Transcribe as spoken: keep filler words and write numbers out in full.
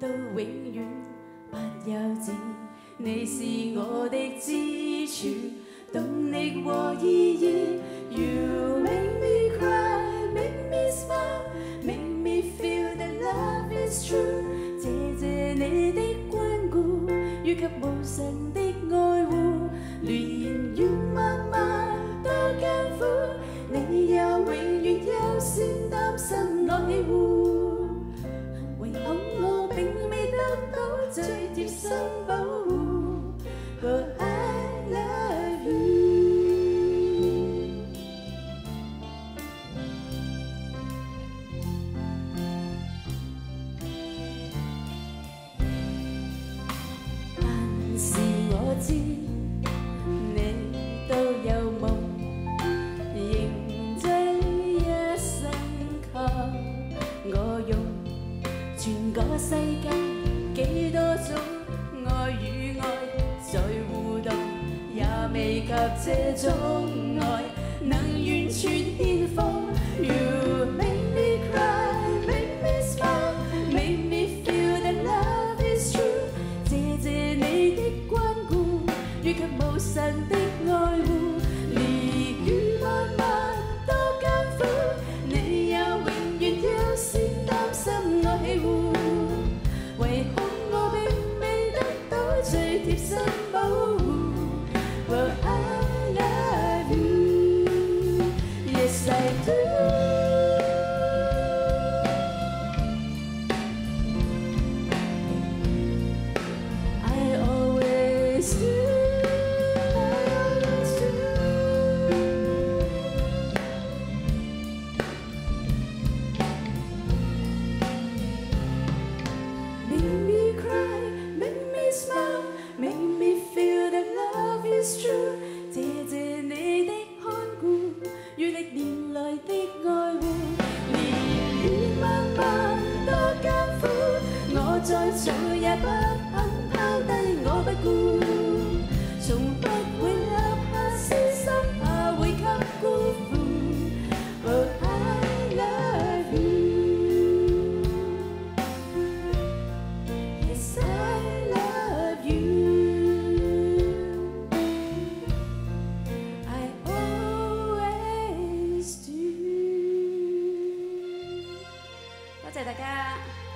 到永遠不休止。你是我的支柱，動力和意義。You make me cry, make me smile, make me feel that love is true。謝謝你的關顧，與及無神的愛護。連遠漫漫多艱苦，你也永遠優先擔心我起護。唯恐我並未得到最貼心保護。But I love you。但是我知你都有夢，仍將一生給我用。全個世界幾多種愛與愛在互動，也未及這種愛能完全獻奉。You make me cry, make me smile, make me feel that love is true。謝謝你的關顧，與及無神的愛護。烈雨漫漫多艱苦，你也永遠優先擔心我起護。唯恐我並未得到最貼心保護。Well, I love you, yes I do。I always do, I always do。Make me cry, make me smile, make me feel that love is true。謝謝你的看顧，與歷年來的愛護。年月漫漫多艱苦，我再做也不肯拋低我不顧。從不會立下死心，怕會給辜負。But I love you, yes I love you, I always do。多謝大家。